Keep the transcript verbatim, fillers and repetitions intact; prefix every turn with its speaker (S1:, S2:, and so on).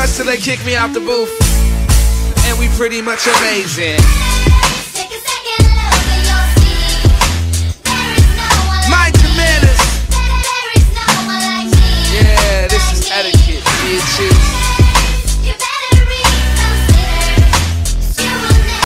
S1: much till they kick me out the booth. And we pretty much amazing.
S2: Take a second look at your seat. There is no one
S1: Mind
S2: like
S1: your
S2: me.
S1: manners.
S2: There is no one like me.
S1: Yeah, this is etiquette, bitches.